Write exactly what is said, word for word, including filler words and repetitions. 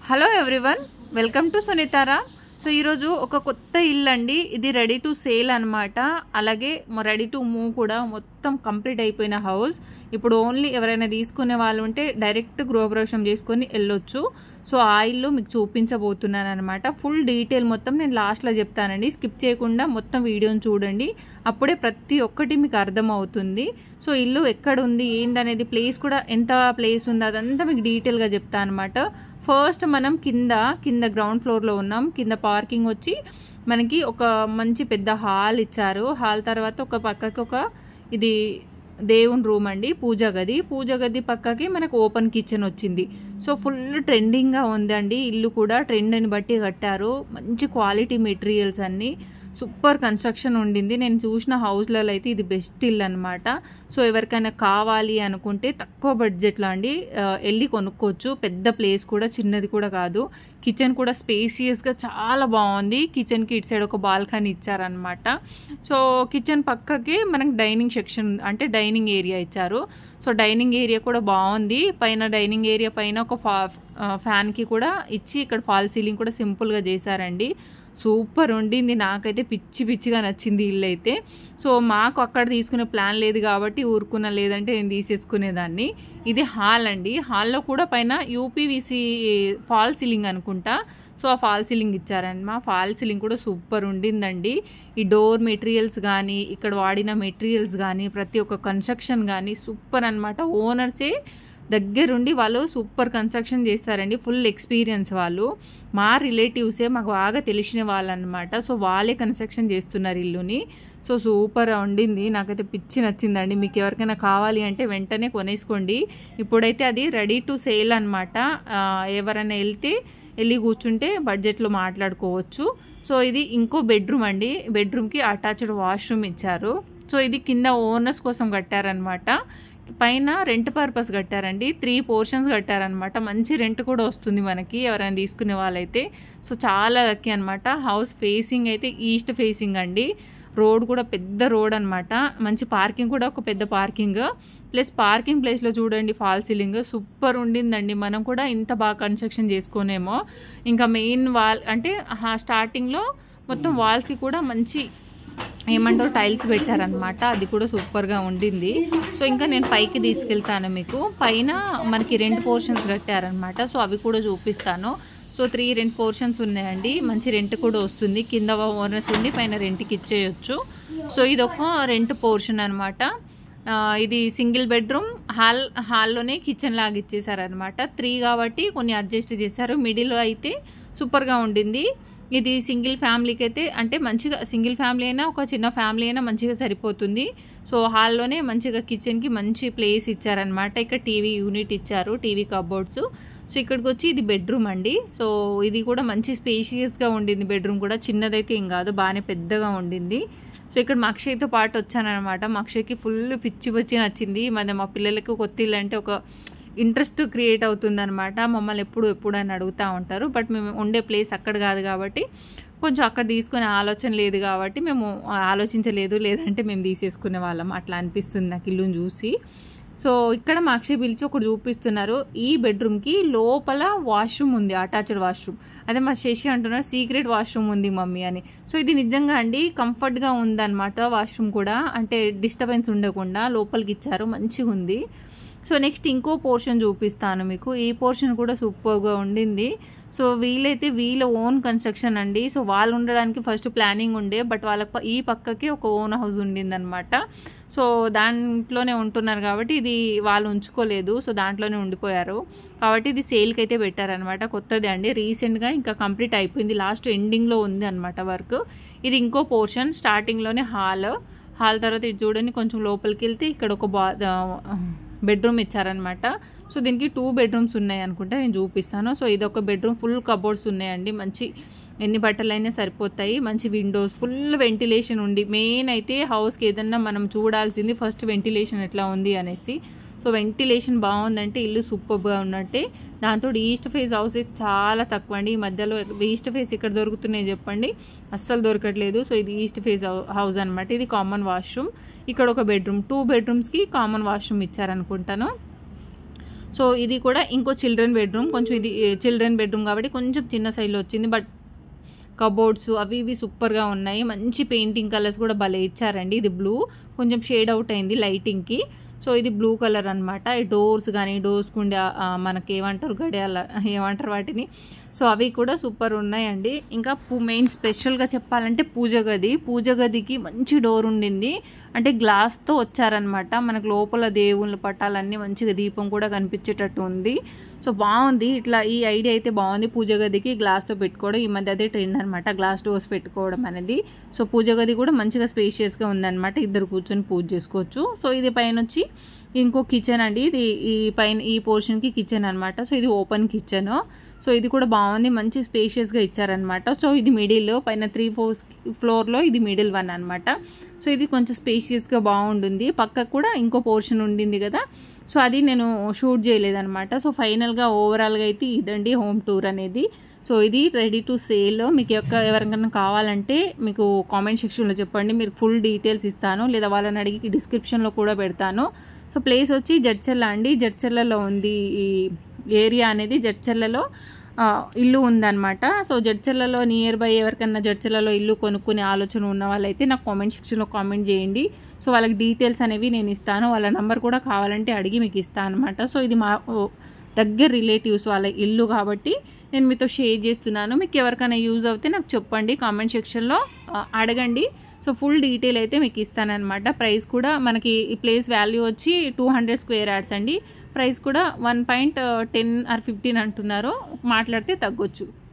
Hello everyone, welcome to Sunithara. So ఈరోజు ఒక కొత్త ఇల్లు అండి. ఇది రెడీ టు సేల్ అనమాట. అలాగే రెడీ టు మూవ్ కూడా. మొత్తం కంప్లీట్ అయిపోయిన హౌస్. ఇప్పుడు ఓన్లీ ఎవరైనా తీసుకునే వాళ్ళు ఉంటే డైరెక్ట్ గృహప్రవేశం చేసుకొని వెళ్ళొచ్చు. సో ఆ ఇల్లు మీకు చూపించబోతున్నాను అనమాట. ఫుల్ డీటెయిల్ మొత్తం నేను లాస్ట్లో చెప్తానండి. స్కిప్ చేయకుండా మొత్తం వీడియోని చూడండి, అప్పుడే ప్రతి ఒక్కటి మీకు అర్థమవుతుంది. సో ఇల్లు ఎక్కడ ఉంది ఏందనేది, ప్లేస్ కూడా ఎంత ప్లేస్ ఉంది అదంతా మీకు డీటెయిల్గా చెప్తాను అనమాట. ఫస్ట్ మనం కింద కింద గ్రౌండ్ ఫ్లోర్లో ఉన్నాం. కింద పార్కింగ్ వచ్చి మనకి ఒక మంచి పెద్ద హాల్ ఇచ్చారు. హాల్ తర్వాత ఒక పక్కకి ఒక ఇది దేవుని రూమ్ అండి, పూజ గది. పూజ గది పక్కకి మనకు ఓపెన్ కిచెన్ వచ్చింది. సో ఫుల్ ట్రెండింగ్గా ఉందండి. ఇల్లు కూడా ట్రెండ్ని బట్టి కట్టారు. మంచి క్వాలిటీ మెటీరియల్స్ అన్నీ, సూపర్ కన్స్ట్రక్షన్ ఉండింది. నేను చూసిన హౌస్లలో అయితే ఇది బెస్ట్ ఇల్లు అనమాట. సో ఎవరికైనా కావాలి అనుకుంటే తక్కువ బడ్జెట్లో అండి వెళ్ళి కొనుక్కోవచ్చు. పెద్ద ప్లేస్ కూడా చిన్నది కూడా కాదు. కిచెన్ కూడా స్పేసియస్గా చాలా బాగుంది. కిచెన్కి ఇటు సైడ్ ఒక బాల్కనీ ఇచ్చారనమాట. సో కిచెన్ పక్కకి మనకు డైనింగ్ సెక్షన్ అంటే డైనింగ్ ఏరియా ఇచ్చారు. సో డైనింగ్ ఏరియా కూడా బాగుంది. పైన డైనింగ్ ఏరియా పైన ఒక ఫా ఫ్యాన్కి కూడా ఇచ్చి ఇక్కడ ఫాల్ సీలింగ్ కూడా సింపుల్గా చేశారండి. సూపర్ ఉండింది. నాకైతే పిచ్చి పిచ్చిగా నచ్చింది ఇల్లు అయితే. సో మాకు అక్కడ తీసుకునే ప్లాన్ లేదు కాబట్టి ఊరుకున్న, లేదంటే నేను తీసేసుకునేదాన్ని. ఇది హాల్ అండి. హాల్లో కూడా పైన యూపీవీసీ ఫాల్ సీలింగ్ అనుకుంటా. సో ఆ ఫాల్ సీలింగ్ ఇచ్చారండి. మా ఫాల్ సీలింగ్ కూడా సూపర్ ఉండిందండి. ఈ డోర్ మెటీరియల్స్ కానీ, ఇక్కడ వాడిన మెటీరియల్స్ కానీ, ప్రతి ఒక్క కన్స్ట్రక్షన్ కానీ సూపర్ అనమాట. ఓనర్సే దగ్గరుండి వాళ్ళు సూపర్ కన్స్ట్రక్షన్ చేస్తారండి. ఫుల్ ఎక్స్పీరియన్స్ వాళ్ళు. మా రిలేటివ్సే మాకు బాగా తెలిసిన వాళ్ళు అనమాట. సో వాళ్ళే కన్స్ట్రక్షన్ చేస్తున్నారు ఇల్లుని. సో సూపర్ ఉండింది. నాకైతే పిచ్చి నచ్చిందండి. మీకు ఎవరికైనా కావాలి అంటే వెంటనే కొనేసుకోండి. ఇప్పుడైతే అది రెడీ టు సేల్ అనమాట. ఎవరైనా వెళ్తే వెళ్ళి కూర్చుంటే బడ్జెట్లో మాట్లాడుకోవచ్చు. సో ఇది ఇంకో బెడ్రూమ్ అండి. బెడ్రూమ్కి అటాచ్డ్ వాష్రూమ్ ఇచ్చారు. సో ఇది కింద ఓనర్స్ కోసం కట్టారనమాట. పైన రెంట్ పర్పస్ కట్టారండి. త్రీ పోర్షన్స్ కట్టారనమాట. మంచి రెంట్ కూడా వస్తుంది మనకి ఎవరైనా తీసుకునే వాళ్ళైతే. సో చాలా లక్కీ అనమాట. హౌస్ ఫేసింగ్ అయితే ఈస్ట్ ఫేసింగ్ అండి. రోడ్ కూడా పెద్ద రోడ్ అనమాట. మంచి పార్కింగ్ కూడా ఒక పెద్ద పార్కింగ్. ప్లస్ పార్కింగ్ ప్లేస్లో చూడండి ఫాల్ సీలింగ్ సూపర్ ఉండిందండి. మనం కూడా ఇంత బాగా కన్స్ట్రక్షన్ చేసుకోనేమో. ఇంకా మెయిన్ వాల్ అంటే స్టార్టింగ్లో మొత్తం వాల్స్కి కూడా మంచి ఏమంటారు టైల్స్ పెట్టారనమాట. అది కూడా సూపర్గా ఉండింది. సో ఇంకా నేను పైకి తీసుకెళ్తాను మీకు. పైన మనకి రెండు పోర్షన్స్ కట్టారనమాట. సో అవి కూడా చూపిస్తాను. సో త్రీ రెండు పోర్షన్స్ ఉన్నాయండి. మంచి రెంట్ కూడా వస్తుంది. కింద ఓనర్స్ ఉండి పైన రెంట్కి ఇచ్చేయచ్చు. సో ఇది ఒక రెంట్ పోర్షన్ అనమాట. ఇది సింగిల్ బెడ్రూమ్. హాల్ హాల్లోనే కిచెన్ లాగా ఇచ్చేసారనమాట. త్రీ కాబట్టి కొన్ని అడ్జస్ట్ చేశారు. మిడిల్లో అయితే సూపర్గా ఉండింది. ఇది సింగిల్ ఫ్యామిలీకి అయితే అంటే మంచిగా, సింగిల్ ఫ్యామిలీ అయినా ఒక చిన్న ఫ్యామిలీ అయినా మంచిగా సరిపోతుంది. సో హాల్లోనే మంచిగా కిచెన్కి మంచి ప్లేస్ ఇచ్చారనమాట. ఇక్కడ టీవీ యూనిట్ ఇచ్చారు, టీవీ కబోర్డ్స్. సో ఇక్కడికి వచ్చి ఇది బెడ్రూమ్ అండి. సో ఇది కూడా మంచి స్పేషియస్గా ఉండింది. బెడ్రూమ్ కూడా చిన్నదైతే ఏం కాదు, బాగానే పెద్దగా ఉండింది. సో ఇక్కడ మా అక్షయ్తో పాటు వచ్చానమాట. మా అక్షయ్కి ఫుల్ పిచ్చి పిచ్చి నచ్చింది. మన మా పిల్లలకి కొత్త ఇల్లు అంటే ఒక ఇంట్రెస్ట్ క్రియేట్ అవుతుంది అనమాట. మమ్మల్ని ఎప్పుడు ఎప్పుడు అని అడుగుతూ ఉంటారు. బట్ మేము ఉండే ప్లేస్ అక్కడ కాదు కాబట్టి కొంచెం అక్కడ తీసుకునే ఆలోచన లేదు కాబట్టి మేము ఆలోచించలేదు, లేదంటే మేము తీసేసుకునే వాళ్ళం. అట్లా అనిపిస్తుంది నాకు ఇల్లుని చూసి. సో ఇక్కడ మా అక్షయ్ పిలిచి ఒకటి చూపిస్తున్నారు. ఈ బెడ్రూమ్కి లోపల వాష్రూమ్ ఉంది, అటాచ్డ్ వాష్రూమ్. అదే మా శశి అంటున్నారు సీక్రెట్ వాష్రూమ్ ఉంది మమ్మీ అని. సో ఇది నిజంగా అండి కంఫర్ట్గా ఉందన్నమాట. వాష్రూమ్ కూడా అంటే డిస్టర్బెన్స్ ఉండకుండా లోపలికి ఇచ్చారు, మంచిగా ఉంది. సో నెక్స్ట్ ఇంకో పోర్షన్ చూపిస్తాను మీకు. ఈ పోర్షన్ కూడా సూపర్గా ఉండింది. సో వీళ్ళైతే వీళ్ళ ఓన్ కన్స్ట్రక్షన్ అండి. సో వాళ్ళు ఉండడానికి ఫస్ట్ ప్లానింగ్ ఉండే, బట్ వాళ్ళ ఈ పక్కకి ఒక ఓన్ హౌస్ ఉండిందనమాట. సో దాంట్లోనే ఉంటున్నారు కాబట్టి ఇది వాళ్ళు ఉంచుకోలేదు. సో దాంట్లోనే ఉండిపోయారు కాబట్టి ఇది సేల్కి అయితే పెట్టారనమాట. కొత్తది అండి, రీసెంట్గా ఇంకా కంప్లీట్ అయిపోయింది. లాస్ట్ ఎండింగ్లో ఉంది అనమాట వర్క్. ఇది ఇంకో పోర్షన్. స్టార్టింగ్లోనే హాల్ హాల్ తర్వాత ఇది చూడండి కొంచెం లోపలికి వెళ్తే ఇక్కడ ఒక బా బెడ్రూమ్ ఇచ్చారనమాట. సో దీనికి టూ బెడ్రూమ్స్ ఉన్నాయి అనుకుంటా, నేను చూపిస్తాను. సో ఇది ఒక బెడ్రూమ్, ఫుల్ కబోర్డ్స్ ఉన్నాయండి. మంచి ఎన్ని బట్టలైనా సరిపోతాయి. మంచి విండోస్, ఫుల్ వెంటిలేషన్ ఉంది. మెయిన్ అయితే హౌస్కి ఏదన్నా మనం చూడాల్సింది ఫస్ట్ వెంటిలేషన్ ఎట్లా ఉంది అనేసి. సో వెంటిలేషన్ బాగుందంటే ఇల్లు సూపర్గా ఉన్నట్టే. దాంతో ఈస్ట్ ఫేస్ హౌసెస్ చాలా తక్కువ అండి ఈ మధ్యలో. ఈస్ట్ ఫేస్ ఇక్కడ దొరుకుతున్నాయి చెప్పండి, అస్సలు దొరకట్లేదు. సో ఇది ఈస్ట్ ఫేస్ హౌస్ అనమాట. ఇది కామన్ వాష్రూమ్. ఇక్కడ ఒక బెడ్రూమ్, టూ బెడ్రూమ్స్కి కామన్ వాష్రూమ్ ఇచ్చారనుకుంటాను. సో ఇది కూడా ఇంకో చిల్డ్రన్ బెడ్రూమ్, కొంచెం ఇది చిల్డ్రన్ బెడ్రూమ్ కాబట్టి కొంచెం చిన్న సైజులో వచ్చింది. బట్ కబోర్డ్స్ అవి ఇవి సూపర్గా ఉన్నాయి. మంచి పెయింటింగ్ కలర్స్ కూడా భలే ఇచ్చారండి. ఇది బ్లూ కొంచెం షేడ్ అవుట్ అయింది లైటింగ్కి. సో ఇది బ్లూ కలర్ అనమాట. ఈ డోర్స్ కానీ డోర్స్ కుండే మనకి ఏమంటారు గడియాల ఏమంటారు వాటిని, సో అవి కూడా సూపర్ ఉన్నాయండి. ఇంకా మెయిన్ స్పెషల్గా చెప్పాలంటే పూజ గది. పూజ గదికి మంచి డోర్ ఉండింది, అంటే గ్లాస్తో వచ్చారనమాట. మనకు లోపల దేవుళ్ళ పటాలన్నీ మంచిగా దీపం కూడా కనిపించేటట్టు ఉంది. సో బాగుంది, ఇట్లా ఈ ఐడియా అయితే బాగుంది. పూజ గదికి గ్లాస్తో పెట్టుకోవడం ఈ మధ్య అదే ట్రెండ్ అనమాట, గ్లాస్ డోర్స్ పెట్టుకోవడం అనేది. సో పూజ గది కూడా మంచిగా స్పేషియస్గా ఉందన్నమాట, ఇద్దరు కూర్చొని పూజ చేసుకోవచ్చు. సో ఇది పైన వచ్చి ఇంకో కిచెన్ అండి, ఇది ఈ పైన ఈ పోర్షన్కి కిచెన్ అనమాట. సో ఇది ఓపెన్ కిచెన్. సో ఇది కూడా బాగుంది, మంచి స్పేషియస్గా ఇచ్చారనమాట. సో ఇది మిడిల్, పైన త్రీ ఫోర్ ఫ్లోర్లో ఇది మిడిల్ వన్ అనమాట. సో ఇది కొంచెం స్పేషియస్గా బాగుంటుంది. పక్కకు కూడా ఇంకో పోర్షన్ ఉండింది కదా, సో అది నేను షూట్ చేయలేదన్నమాట. సో ఫైనల్గా ఓవరాల్గా అయితే ఇదండి హోమ్ టూర్ అనేది. సో ఇది రెడీ టు సేల్. మీకు యొక్క ఎవరికైనా కావాలంటే మీకు కామెంట్ సెక్షన్లో చెప్పండి, మీరు ఫుల్ డీటెయిల్స్ ఇస్తాను, లేదా వాళ్ళని అడిగి డిస్క్రిప్షన్లో కూడా పెడతాను. సో ప్లేస్ వచ్చి జడ్చెర్ల అండి, జడ్చెర్లలో ఉంది ఈ ఏరియా అనేది. జడ్చెర్లలో ఇల్లు ఉందన్నమాట. సో జడ్చెర్లలో నియర్ బై ఎవరికన్నా జడ్చెర్లలో ఇల్లు కొనుక్కునే ఆలోచన ఉన్న వాళ్ళైతే నాకు కామెంట్ సెక్షన్లో కామెంట్ చేయండి. సో వాళ్ళకి డీటెయిల్స్ అనేవి నేను ఇస్తాను, వాళ్ళ నెంబర్ కూడా కావాలంటే అడిగి మీకు ఇస్తాను అనమాట. సో ఇది మా దగ్గర రిలేటివ్స్ వాళ్ళ ఇల్లు కాబట్టి నేను మీతో షేర్ చేస్తున్నాను. మీకు ఎవరికైనా యూజ్ అవుతే నాకు చెప్పండి, కామెంట్ సెక్షన్లో అడగండి. సో ఫుల్ డీటెయిల్ అయితే మీకు ఇస్తానన్నమాట. ప్రైస్ కూడా మనకి ఈ ప్లేస్ వాల్యూ వచ్చి టూ హండ్రెడ్ స్క్వేర్ యార్డ్స్ అండి. ప్రైస్ కూడా one point ten or fifteen అంటున్నారు, మాట్లాడితే తగ్గొచ్చు.